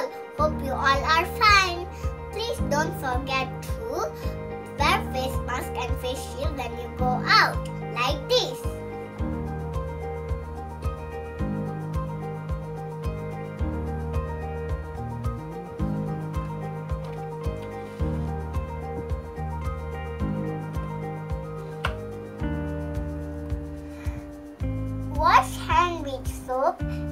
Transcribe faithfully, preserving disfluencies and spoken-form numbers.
all. Hope you all are fine. Please don't forget to wear face mask and face shield when you go out, like this. Wash hand with soap